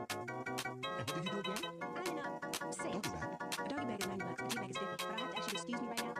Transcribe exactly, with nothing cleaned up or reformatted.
And what did you do again? I, you know, sales. Doggy bag. A doggy bag is ninety bucks. A tea bag is fifty. But I have to ask you to excuse me right now